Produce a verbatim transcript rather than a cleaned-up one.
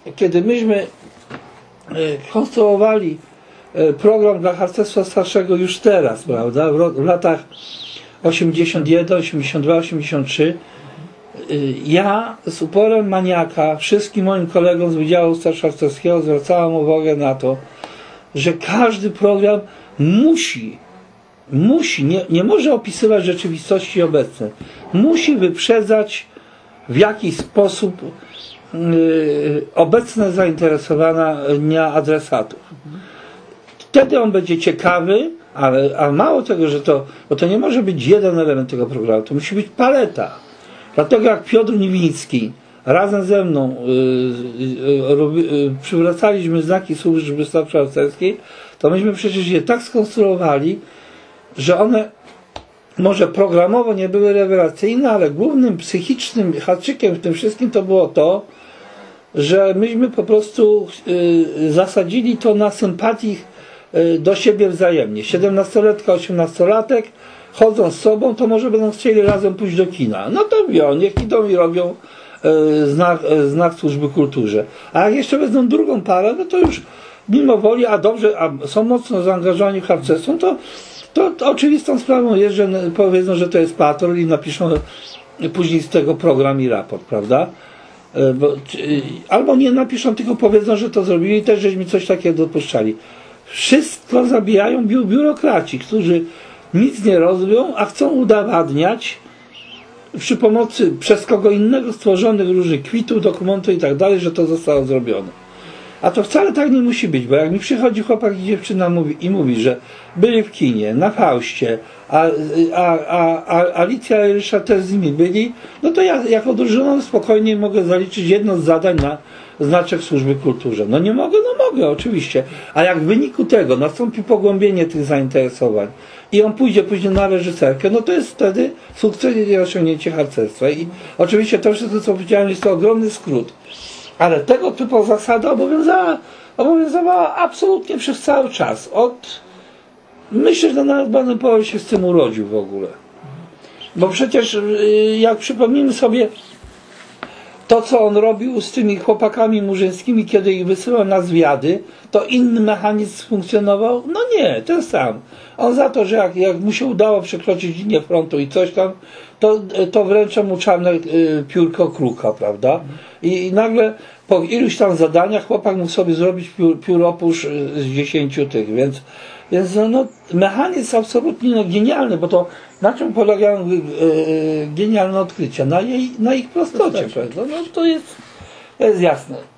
kiedy myśmy konstruowali program dla harcerstwa starszego już teraz, prawda, w latach osiemdziesiąt jeden, osiemdziesiąt dwa, osiemdziesiąt trzy, ja z uporem maniaka wszystkim moim kolegom z Wydziału Staroharcerskiego zwracałem uwagę na to, że każdy program musi, musi, nie, nie może opisywać rzeczywistości obecnej, musi wyprzedzać w jakiś sposób yy, obecne zainteresowania adresatów. Wtedy on będzie ciekawy, ale a mało tego, że to, bo to nie może być jeden element tego programu, to musi być paleta. Dlatego jak Piotr Niwiński razem ze mną yy, yy, yy, przywracaliśmy znaki służby staroharcerskiej, to myśmy przecież je tak skonstruowali, że one może programowo nie były rewelacyjne, ale głównym psychicznym haczykiem w tym wszystkim to było to, że myśmy po prostu yy, zasadzili to na sympatii yy, do siebie wzajemnie. siedemnastolatka, osiemnastolatek chodzą z sobą, to może będą chcieli razem pójść do kina. No to wio, niech idą i robią yy, znak, yy, znak służby kulturze. A jak jeszcze wezmą drugą parę, no to już mimo woli, a dobrze, a są mocno zaangażowani w harcerstwo, to To, to oczywistą sprawą jest, że powiedzą, że to jest patrol i napiszą później z tego program i raport, prawda? Bo, albo nie napiszą, tylko powiedzą, że to zrobili, też żeśmy coś takiego dopuszczali. Wszystko zabijają biu biurokraci, którzy nic nie robią, a chcą udowadniać przy pomocy przez kogo innego stworzonych różnych kwitów, dokumentów i tak dalej, że to zostało zrobione. A to wcale tak nie musi być, bo jak mi przychodzi chłopak i dziewczyna mówi, i mówi, że byli w kinie, na Faustie, a, a, a, a Alicja i Ryszard też z nimi byli, no to ja jako drużyną spokojnie mogę zaliczyć jedno z zadań na znaczek służby kulturze. No nie mogę? No mogę, oczywiście. A jak w wyniku tego nastąpi pogłębienie tych zainteresowań i on pójdzie później na reżyserkę, no to jest wtedy sukces i osiągnięcie harcerstwa. I oczywiście to wszystko, co powiedziałem, jest to ogromny skrót. Ale tego typu zasada obowiązała, obowiązywała absolutnie przez cały czas. Od, myślę, że nawet Baden Powell się z tym urodził w ogóle. Bo przecież jak przypomnimy sobie to, co on robił z tymi chłopakami murzyńskimi, kiedy ich wysyłał na zwiady, to inny mechanizm funkcjonował? No nie, ten sam. On za to, że jak, jak mu się udało przekroczyć linię frontu i coś tam, to, to wręcza mu czarne y, piórko kruka, prawda? I, I nagle po iluś tam zadaniach chłopak mógł sobie zrobić piór, pióropusz z dziesięciu tych, więc, więc no, no, mechanizm absolutnie no, genialny, bo to na czym polegają y, y, genialne odkrycia? Na, jej, na ich prostocie. No, no, to, jest, to jest jasne.